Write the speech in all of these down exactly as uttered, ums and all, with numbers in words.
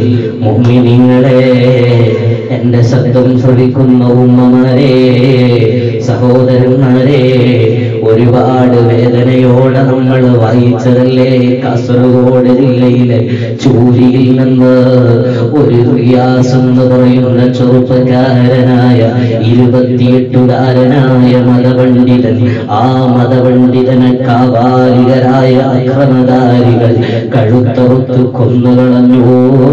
മുഅ്മിനീങ്ങളെ, എന്റെ ശബ്ദം ശ്രവിക്കുന്ന ഉമ്മമാരെ, സഹോദരന്മാരെ, ഒരുപാട് വേദനയോടെ നമ്മൾ വായിച്ചതല്ലേ കാസർഗോഡ് ജില്ലയിലെ ചൂരിയിൽ നിന്ന് ഒരു റിയാസ് എന്ന് പറയുന്ന ചെറുപ്പക്കാരനായ ഇരുപത്തിയെട്ടുകാരനായ മതപണ്ഡിതൻ, ആ മതപണ്ഡിതനെ കാവാലികരായ അക്രമധാരികൾ കഴുത്തറുത്ത് കൊന്നുകളഞ്ഞു.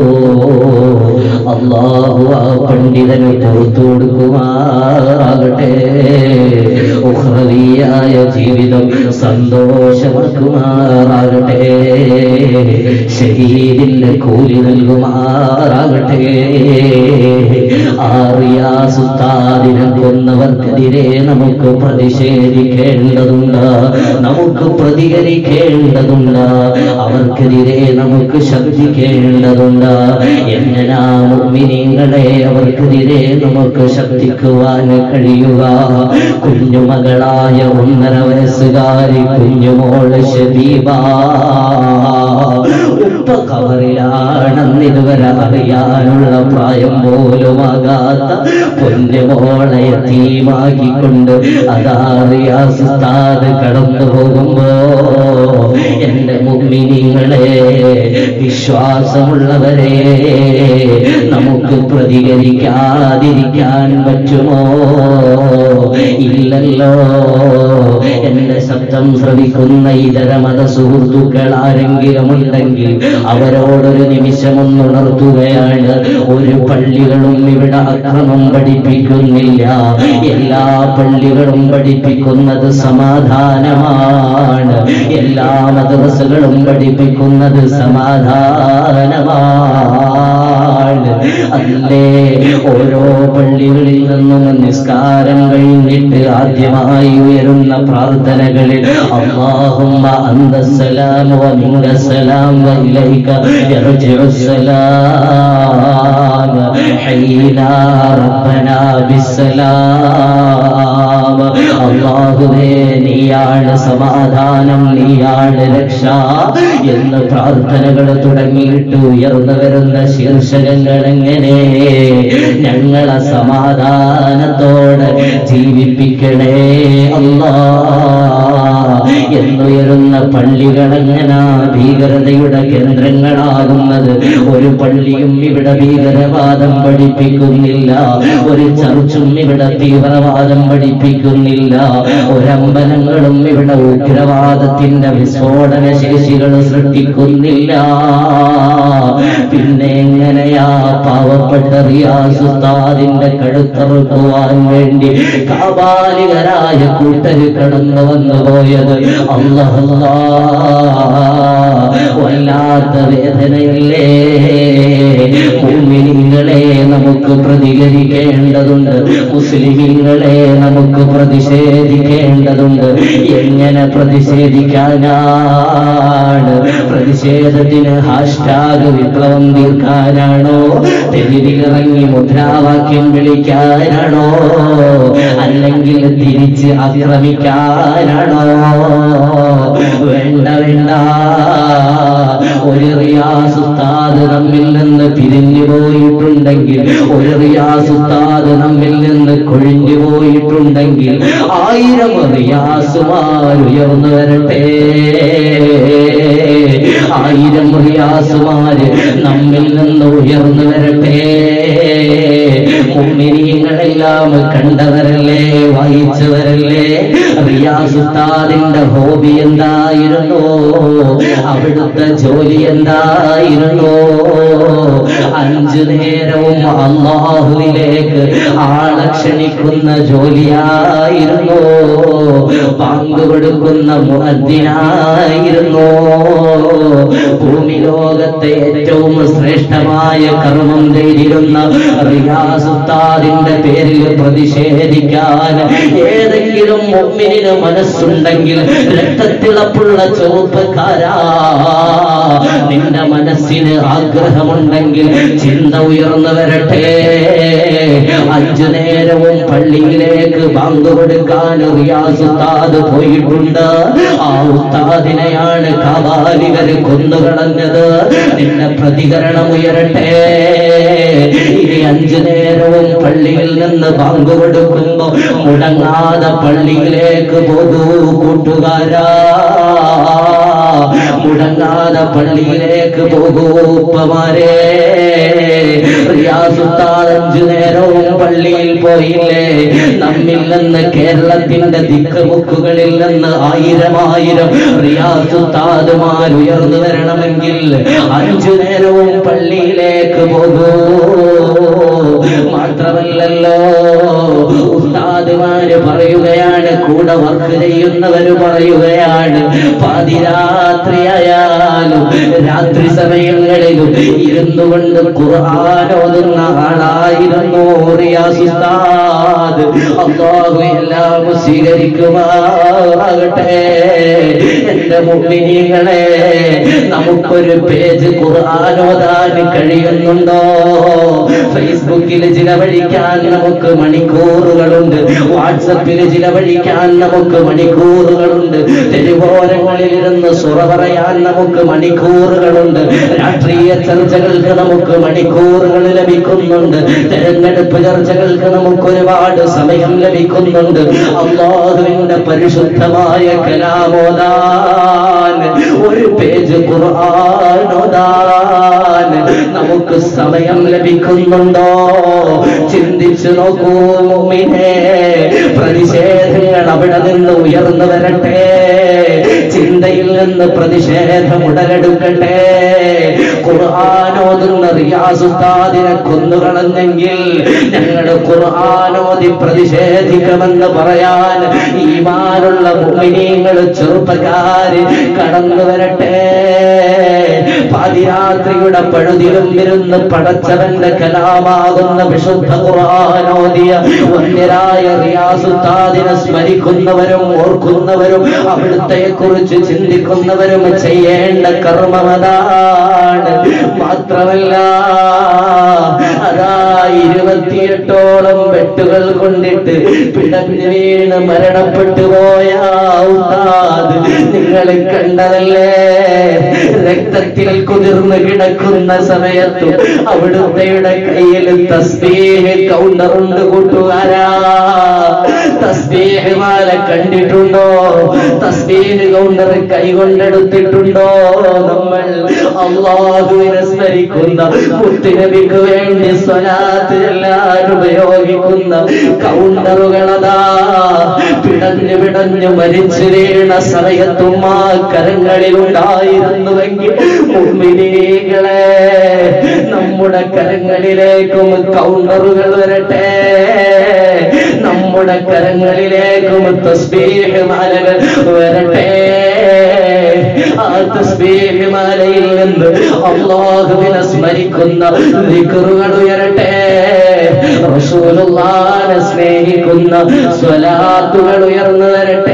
അല്ലാഹു ആ പണ്ഡിതന് പുറത്തു കൊടുക്കുമാറാകട്ടെ, ഉഖ്റവിയായ ജീവിതം സന്തോഷമാക്കുമാറാകട്ടെ, ഷഹീദിന്റെ കൂലി നൽകുമാറാകട്ടെ. ആ റിയാസ് ഉസ്താദിനെ കൊന്നവർക്കെതിരെ നമുക്ക് പ്രതിഷേധിക്കേണ്ടതുണ്ട്, നമുക്ക് പ്രതികരിക്കേണ്ടതുണ്ട്, അവർക്കെതിരെ നമുക്ക് ശബ്ദിക്കേണ്ടതുണ്ട്. എങ്ങനാ മുഅ്മിനീങ്ങളെ അവർക്കെതിരെ നമുക്ക് ശബ്ദിക്കുവാൻ കഴിയുക? കുഞ്ഞുമകളായ ഒന്നര വയസ്സുകാരി കുഞ്ഞുമോള് ഷബീബ ഉപ്പ കബറിലാണെന്ന് ഇതുവരെ അറിയാനുള്ള പ്രായം പോലുമാകാത്ത പൊന്നുമോളെ യതീമാക്കിക്കൊണ്ട് അതാ റിയാസ് ഉസ്താദ് കടന്നു പോകുമ്പോ, എന്റെ മുഅ്മിനീങ്ങളെ, വിശ്വാസമുള്ളവരെ, നമുക്ക് പ്രതികരിക്കാതിരിക്കാൻ പറ്റുമോ? ഇല്ലല്ലോ. എന്റെ ശബ്ദം ശ്രവിക്കുന്ന ഇതര മത സുഹൃത്തുക്കൾ ആരെങ്കിലും ഉണ്ടെങ്കിൽ അവരോടൊരു നിമിഷം ഒന്നുണർത്തുകയാണ്. ഒരു പള്ളികളും ഇവിടെ അക്രമം പഠിപ്പിക്കുന്നില്ല. എല്ലാ പള്ളികളും പഠിപ്പിക്കുന്നത് സമാധാനമാണ്. എല്ലാ മദ്രസകളും പഠിപ്പിക്കുന്നത് സമാധാനമാണ്. അല്ലേ, ഓരോ പള്ളികളിൽ നിന്നും നിസ്കാരം കഴിഞ്ഞിട്ട് ആദ്യമായി ഉയരുന്ന പ്രാർത്ഥനകളിൽ അല്ലാഹുമ്മ അന്തസ്സലാം വ മിൻകസ്സലാം വ ഇലൈക യർജിഉസ്സലാം ഹയ്യിനാ റബ്ബനാ ബിസ്സലാം. അല്ലാഹുവേ, നീയാണ് സമാധാനം, നീയാണ് രക്ഷ എന്ന് പ്രാർത്ഥനകൾ തുടങ്ങിയിട്ട് ഉയർന്നു വരുന്ന ശീർഷകങ്ങൾ എങ്ങനെ ഞങ്ങളെ സമാധാനത്തോടെ ജീവിപ്പിക്കണേ അല്ലാഹ് എന്നുയരുന്ന പള്ളികളെങ്ങനാ ഭീകരതയുടെ കേന്ദ്രങ്ങളാകുന്നത്? ഒരു പള്ളിയും ഇവിടെ ഭീകരവാദം പഠിപ്പിക്കുന്നില്ല, ഒരു ചർച്ചും ഇവിടെ തീവ്രവാദം പഠിപ്പിക്കുന്നില്ല, ഒരമ്പലങ്ങളും ഇവിടെ ഉഗ്രവാദത്തിന്റെ വിസ്ഫോടന ശേഷികൾ സൃഷ്ടിക്കുന്നില്ല. പിന്നെ എങ്ങനെയാ പാവപ്പെട്ട റിയാസ് ഉസ്താദിന്റെ കഴുത്തറുക്കുവാൻ വേണ്ടി കാബാലികരായ കൂട്ടര് കടന്നു വന്നു പോയത്? അല്ലാഹ്, വല്ലാത്ത വേദനയല്ലേ? മുഅ്മിനീങ്ങളെ, നമുക്ക് പ്രതികരിക്കേണ്ടതുണ്ട്, മുസ്ലിമീങ്ങളെ നമുക്ക് പ്രതിഷേധിക്കേണ്ടതുണ്ട്. എങ്ങനെ പ്രതിഷേധിക്കാനാണ്? പ്രതിഷേധത്തിന് ഹാഷ്ടാഗ് വിപ്ലവം തീർക്കാനാണോ? തെരുവിലിറങ്ങി മുദ്രാവാക്യം വിളിക്കാനാണോ? അല്ലെങ്കിൽ തിരിച്ച് ആക്രമിക്കാനാണോ? വേണ്ട വേണ്ട. ഒരു റിയാസ് ഉസ്താദ് നമ്മിൽ നിന്ന് പിരിഞ്ഞു പോയിട്ടുണ്ടെങ്കിൽ, ഒരു റിയാസ് ഉസ്താദ് നമ്മിൽ നിന്ന് കൊഴിഞ്ഞു പോയിട്ടുണ്ടെങ്കിൽ, ആയിരം റിയാസുമാർ ഉയർന്നു വരട്ടെ. ആയിരം റിയാസുമാര് നമ്മിൽ നിന്ന് ഉയർന്നു വരട്ടെ. മുഅ്മിനീങ്ങളെല്ലാം കണ്ടവരല്ലേ, വായിച്ചവരല്ലേ? റിയാസ് ഉസ്താദിന്റെ ഹോബി എന്തായിരുന്നു? അവിടുത്തെ ജോലി എന്തായിരുന്നു? അഞ്ചു നേരവും അല്ലാഹുവിലേക്ക് ആളെ ക്ഷണിക്കുന്ന ജോലിയായിരുന്നു. പങ്കു കൊടുക്കുന്ന മുഅദ്ദിനായിരുന്നു. ഭൂമി ലോകത്തെ ഏറ്റവും ശ്രേഷ്ഠമായ കർമ്മം ചെയ്തിരുന്ന റിയാസ് ഉസ്താദിന്റെ പേരിൽ പ്രതിഷേധിക്കാൻ ഏതെങ്കിലും മുഅ്മിനിന് മനസ്സുണ്ടെങ്കിൽ, രക്തത്തിളപ്പുള്ള ചെറുപ്പക്കാരാ, നിന്റെ മനസ്സിന് ആഗ്രഹമുണ്ടെങ്കിൽ ചിന്ത ഉയർന്നു വരട്ടെ. അഞ്ചു നേരവും പള്ളിയിലേക്ക് ബാങ്ക് കൊടുക്കാൻ റിയാസ് ഉസ്താദ് പോയിട്ടുണ്ട്. ആ ഉസ്താദിനെയാണ് കാബാലികര് കൊന്നുകളഞ്ഞത്. നിന്റെ പ്രതികരണം ഉയരട്ടെ. ഇനി അഞ്ചു നേരവും പള്ളിയിൽ നിന്ന് ബാങ്ക് കൊടുക്കുമ്പോ മുടങ്ങാതെ പള്ളിയിലേക്ക് പോകൂ കൂട്ടുകാരാ, മുടങ്ങാതെ പള്ളിയിലേക്ക് പോകൂ ഉപ്പമാരെ. റിയാസ് ഉസ്താദ് അഞ്ചു നേരവും പള്ളിയിൽ പോയില്ലേ? നമ്മിൽ നിന്ന് കേരളത്തിന്റെ ദിക്കുമുക്കുകളിൽ നിന്ന് ആയിരം ആയിരം റിയാസ് ഉസ്താദുമാർ ഉയർന്നു വരണമെങ്കിൽ അഞ്ചു നേരവും പള്ളിയിലേക്ക് പോകൂ. മാത്രമല്ലല്ലോ ഉസ്താദുമാര് പറയുകയാണ്, കൂടെ വർക്ക് ചെയ്യുന്നവര് പറയുകയാണ്, പാതിരാത്രിയായാലും രാത്രി സമയങ്ങളിലും ഇരുന്നു കൊണ്ട് ഖുർആൻ ഓതുന്ന ആളായിരുന്നു റിയാസ് ഉസ്താദ്. അല്ലാഹു എല്ലാം സ്വീകരിക്കുമാറാകട്ടെ. എന്റെ മുഅ്മിനീങ്ങളെ, നമുക്കൊരു പേജ് ഖുർആൻ ഓതാൻ കഴിയുന്നുണ്ടോ? ഫേസ്ബുക്കിൽ ചിലവഴിക്കാൻ നമുക്ക് മണിക്കൂറുകളുണ്ട്, വാട്സപ്പിൽ ചിലവഴിക്കാൻ നമുക്ക് മണിക്കൂറുകളുണ്ട്, തെരുവോരങ്ങളിലിരുന്ന് സുറ പറയാൻ നമുക്ക് മണിക്കൂറുകളുണ്ട്, രാഷ്ട്രീയ ചർച്ചകൾക്ക് നമുക്ക് മണിക്കൂറുകൾ ലഭിക്കുന്നുണ്ട്, തെരഞ്ഞെടുപ്പ് ചർച്ചകൾക്ക് നമുക്ക് ഒരുപാട് സമയം ലഭിക്കുന്നുണ്ട്. അല്ലാഹുവിന്റെ പരിശുദ്ധമായ കലാമോദാൻ, ഒരു പേജ് ഖുർആൻ ഓതാൻ നമുക്ക് സമയം ലഭിക്കുന്നുണ്ടോ? ചിന്തിച്ചു നോക്കൂ മുഅ്മിനേ. പ്രതിഷേധങ്ങൾ അവിടെ നിന്ന് ഉയർന്നു വരട്ടെ. ചിന്തയിൽ നിന്ന് പ്രതിഷേധം ഉടലെടുക്കട്ടെ. ഖുർആൻ ഓതുന്ന റിയാസ് ഉസ്താദിനെ കൊന്നുകളഞ്ഞെങ്കിൽ ഞങ്ങൾ ഖുർആൻ ഓതി പ്രതിഷേധിക്കുമെന്ന് പറയാൻ ഈമാനുള്ള മുഅ്മിനീങ്ങൾ ചെറുപ്പക്കാര് കടന്നു വരട്ടെ. പാതിരാത്രിയുടെ പഴുതിലും ഇരുന്ന് പടച്ചവന്റെ കലാമാകുന്ന വിശുദ്ധ ഖുർആൻ ഓതിയ വന്യരായ റിയാസ് ഉസ്താദിനെ സ്മരിക്കുന്നവരും ഓർക്കുന്നവരും അവിടുത്തെ കുറിച്ച് ചിന്തിക്കുന്നവരും ചെയ്യേണ്ട കർമ്മമതാണ്. മാത്രമല്ല, അതാ ഇരുപത്തിയെട്ടോളം വെട്ടുകൾ കൊണ്ടിട്ട് പിടഞ്ഞു വീണ് മരണപ്പെട്ടു പോയ ഉസ്താദ് നിങ്ങൾ കണ്ടതല്ലേ? രക്തത്തിൽ കുതിർന്ന് കിടക്കുന്ന സമയത്തും അവിടുത്തെ കയ്യിൽ തസ്ബീഹ് കൗണ്ടറുണ്ട് കൂട്ടുകാരാ. തസ്ബീഹ് മാല കണ്ടിട്ടുണ്ടോ? തസ്ബീഹ് കൗണ്ടർ കൈകൊണ്ടെടുത്തിട്ടുണ്ടോ? നമ്മൾ അല്ലാഹുവിനെ സ്മരിക്കുന്ന മുത്തുനബിക്ക് വേണ്ടി സ്വലാത്ത് എല്ലാം ഉപയോഗിക്കുന്ന കൗണ്ടറുകളതാ പിടഞ്ഞു പിടഞ്ഞു മരിച്ചു വീണ സമയത്തും ആ കരങ്ങളിലുണ്ടായിരുന്നുവെങ്കിൽ മുഅ്മിനീങ്ങളെ, നമ്മുടെ കരങ്ങളിലേക്കും കൗണ്ടറുകൾ വരട്ടെ. നമ്മുടെ കരങ്ങളിലേക്കും തസ്ബീഹ് മാലകൾ വരട്ടെ. ആ തസ്ബീഹ് മാലയിൽ നിന്ന് അല്ലാഹുവിനെ സ്മരിക്കുന്ന ദിക്റുകൾ ഉയരട്ടെ. റസൂലുള്ളാഹിനെ സ്നേഹിക്കുന്ന സ്വലാത്തുകൾ ഉയർന്നു വരട്ടെ.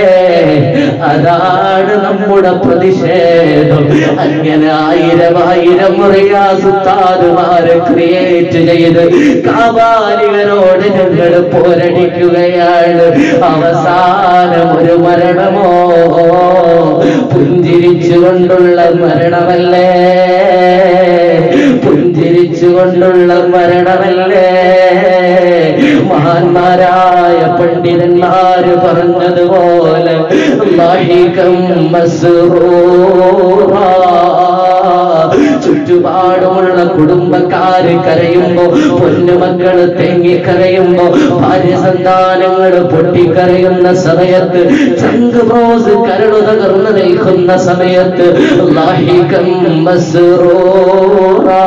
അതാണ് നമ്മുടെ പ്രതിഷേധം. അങ്ങനെ ആയിരം ആയിരം റിയാസ് ഉസ്താദുമാരെ ക്രിയേറ്റ് ചെയ്ത് കാബാലികരോട് ഞങ്ങൾ പോരടിക്കുകയാണ്. അവസാനം ഒരു മരണമോ പുഞ്ചിരിച്ചുകൊണ്ടുള്ള മരണമല്ലേ? പുഞ്ചിരിച്ചുകൊണ്ടുള്ള മരണമല്ലേ? മഹാന്മാരായ പണ്ഡിതന്മാര് പറഞ്ഞതുപോലെ ലാഹികം മസ്റൂറാ. ചുറ്റുപാടുമുള്ള കുടുംബക്കാര് കരയുമ്പോ, പൊന്നുമക്കള് തെങ്ങിക്കരയുമ്പോ, ഭാര്യ സന്താനങ്ങള് പൊട്ടിക്കരയുന്ന സമയത്ത്, ചങ്ക് ബ്രോസ് കരളു തകർന്നു നിൽക്കുന്ന സമയത്ത് ലാഹികം മസ്റൂറാ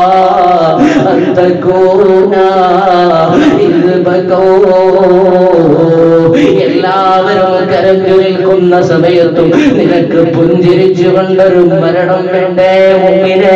അന്തകൂന ഇത് ബകോ. എല്ലാവരും കരഞ്ഞു നിൽക്കുന്ന സമയത്തും നിനക്ക് പുഞ്ചിരിച്ചു കൊണ്ടൊരു മരണം വേണ്ടേ മുമ്പിനെ?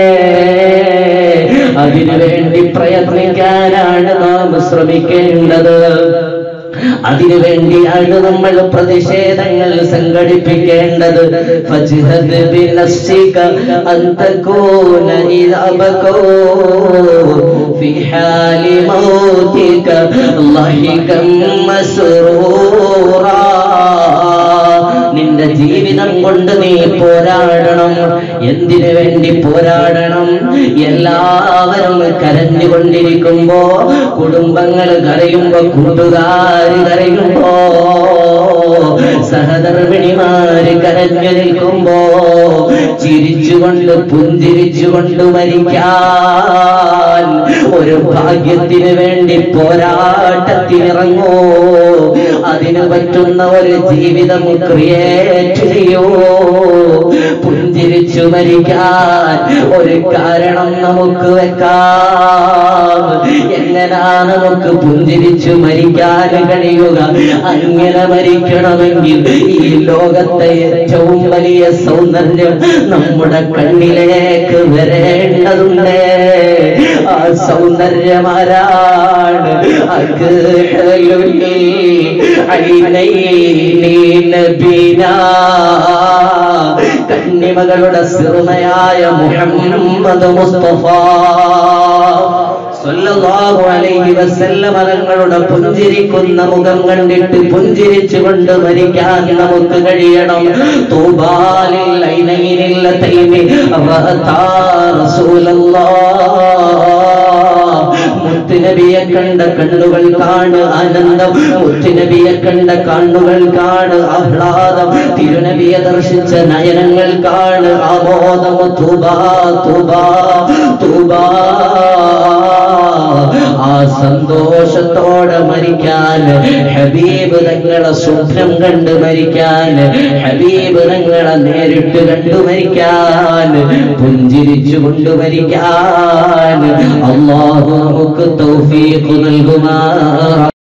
അതിനു വേണ്ടി പ്രയത്നിക്കാനാണ് നാം ശ്രമിക്കേണ്ടത്. അതിനു വേണ്ടിയാണ് നമ്മൾ പ്രതിഷേധങ്ങൾ സംഘടിപ്പിക്കേണ്ടത്. ഫജ്ഹദ് ബിനഫ്സിക അൻ തകൂന ഇദാ ബകൂ ഫി ഹാലി മൗതിക ലഹികം മസ്റൂറാ. നിന്റെ ജീവിതം കൊണ്ട് നീ പോരാടണം. എന്തിനു വേണ്ടി പോരാടണം? എല്ലാവരും കരഞ്ഞുകൊണ്ടിരിക്കുമ്പോ, കുടുംബങ്ങൾ കരയുമ്പോ, കൂട്ടുകാര് കരയുമ്പോ, സഹധർമ്മിണിമാര് കരഞ്ഞു നിൽക്കുമ്പോ ചിരിച്ചുകൊണ്ട് പുഞ്ചിരിച്ചുകൊണ്ട് മരിക്കാൻ ഒരു ഭാഗ്യത്തിന് വേണ്ടി പോരാട്ടത്തിനിറങ്ങൂ. അതിന് പറ്റുന്ന ഒരു ജീവിതം ക്രിയേറ്റ് ചെയ്യൂ. പുഞ്ചിരിച്ചു മരിക്കാൻ ഒരു കാരണം നമുക്ക് വെക്കാം. എങ്ങനാ നമുക്ക് പുഞ്ചിരിച്ചു മരിക്കാൻ കഴിയുക? അങ്ങനെ മരിക്കണമെങ്കിൽ ഈ ലോകത്തെ ഏറ്റവും വലിയ സൗന്ദര്യം നമ്മുടെ കണ്ണിലേക്ക് വരേണ്ടതുണ്ട്. ആ സൗന്ദര്യമാരാണ്? കണ്ണിമകളുടെ സിറുമയായ മുഹമ്മദ് മുസ്തഫ സല്ലല്ലാഹു അലൈഹി വസല്ലം തങ്ങളുടെ പുഞ്ചിരിക്കുന്ന മുഖം കണ്ടിട്ട് പുഞ്ചിരിച്ചുകൊണ്ട് മരിക്കാൻ നമുക്ക് കഴിയണം. തൂബാലിൽ ഐനൈനിൽ തൈനി റഅതാ റസൂലല്ലാഹ്. മുത്തുനബിയെ കണ്ട കണ്ണുകൾ കാണ് ആനന്ദം, മുത്തുനബിയെ കണ്ട കണ്ണുകൾ കാണ് ആഹ്ലാദം, തിരുനബിയെ ദർശിച്ച നയനങ്ങൾ കാണ് ആമോദം. തൂബാ തൂബാ തൂബാ. ആ സന്തോഷത്തോടെ മരിക്കാൻ, ഹബീബ് തങ്ങളെ സ്വപ്നം കണ്ട് മരിക്കാൻ, ഹബീബ് തങ്ങളെ നേരിട്ട് കണ്ടു മരിക്കാൻ, പുഞ്ചിരിച്ചു കൊണ്ട് മരിക്കാൻ അല്ലാഹു നമുക്ക് തൗഫീഖ് നൽകുമാറാകട്ടെ.